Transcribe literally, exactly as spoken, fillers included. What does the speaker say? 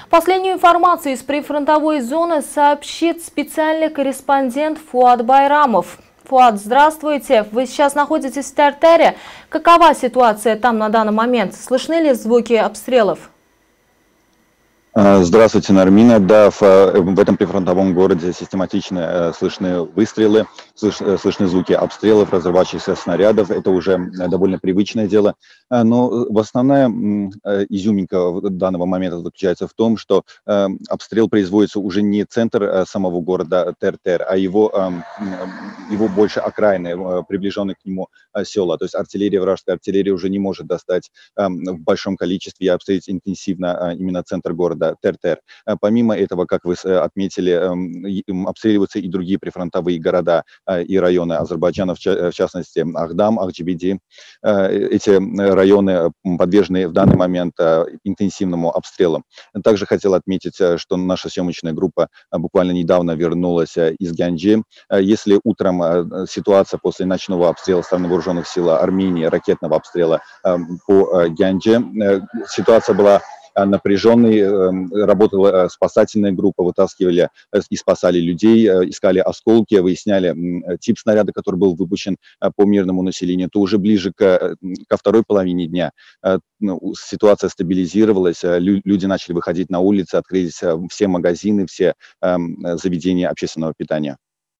Последнюю информацию из прифронтовой зоны сообщит специальный корреспондент Фуад Байрамов. Фуад, здравствуйте. Вы сейчас находитесь в Тертере. Какова ситуация там на данный момент? Слышны ли звуки обстрелов? Здравствуйте, Нармина. Да, в, в этом прифронтовом городе систематично э, слышны выстрелы, слыш, э, слышны звуки обстрелов, разрывающихся снарядов. Это уже довольно привычное дело. Но основная э, изюминка данного момента заключается в том, что э, обстрел производится уже не центр э, самого города Тертер, а его, э, его больше окраины, э, приближенные к нему э, села. То есть артиллерия, вражеская артиллерия уже не может достать э, в большом количестве и обстрелить интенсивно э, именно центр города Тертер. Помимо этого, как вы отметили, обстреливаются и другие прифронтовые города и районы Азербайджана, в частности Ахдам, Ахджибиди. Эти районы подвержены в данный момент интенсивному обстрелу. Также хотел отметить, что наша съемочная группа буквально недавно вернулась из Гянджи. Если утром ситуация после ночного обстрела стороны вооруженных сил Армении, ракетного обстрела по Гянджи, ситуация была напряженный, работала спасательная группа, вытаскивали и спасали людей, искали осколки, выясняли тип снаряда, который был выпущен по мирному населению. То уже ближе к, ко второй половине дня ситуация стабилизировалась, люди начали выходить на улицы, открылись все магазины, все заведения общественного питания.